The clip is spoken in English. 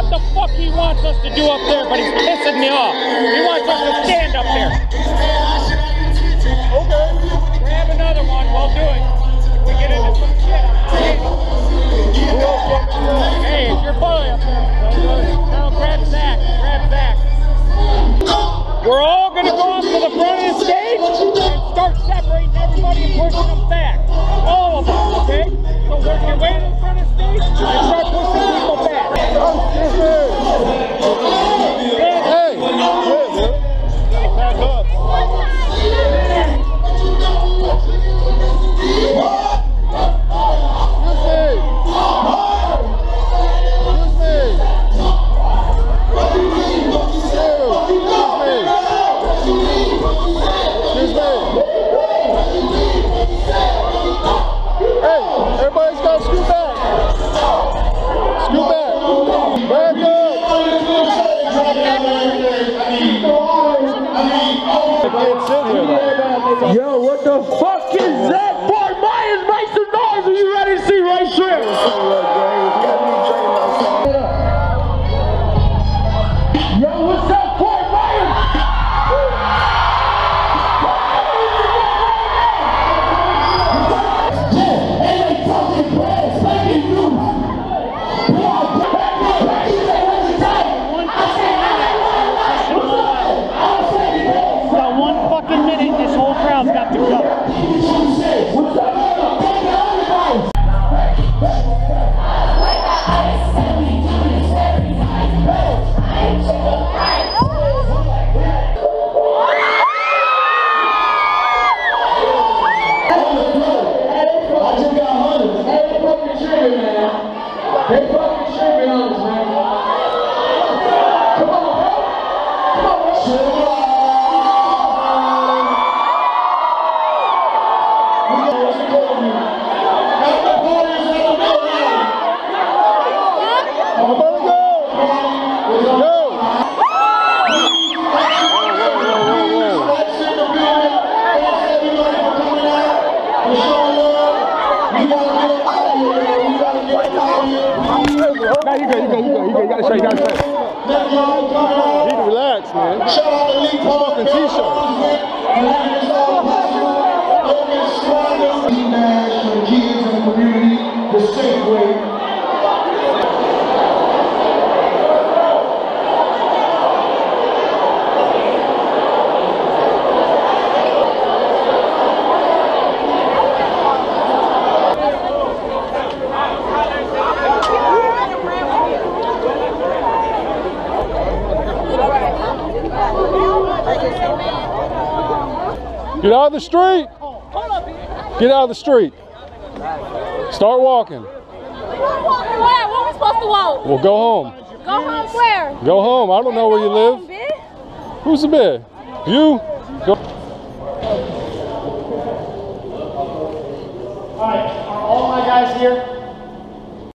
the fuck he wants us to do up there, but he's pissing me off. He wants us to stand up there. Okay. Grab another one, we'll do it. If we get into some shit, hey, it's your boy up there. Now grab Zach. Grab Zach. We're all going to go up to the front of the stage and start separating everybody and pushing them back. All of them, okay? So work your way to the front of the stage and start pushing people back. Hey! Back up. Everybody's got to scoot back. Scoot back. Back up. I can't sit here though. Yo, what the fuck is that? Boy, Myers, make some noise. Are you ready to see Rae Sremmurd? Yo, what's up, Boy Myers? They fucking tripping on us, man. Come on, bro. Come on, bro. You gotta show, you gotta show. You need to relax, man. Fucking t-shirt. Kids in the community the safe way. Get out of the street. Get out of the street. Start walking. Where? Where are we supposed to walk? Well, go home. Go home where? Go home. I don't know where you live. Who's the bid? You? Go. All right, are all my guys here?